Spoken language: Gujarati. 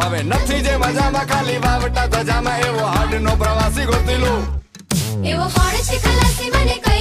હવે નથી જે મજામાં ખાલી વાવટા ધજામાં એવો હાડ નો પ્રવાસી ગોતી લો એવો કોણ છે ખલાસી મને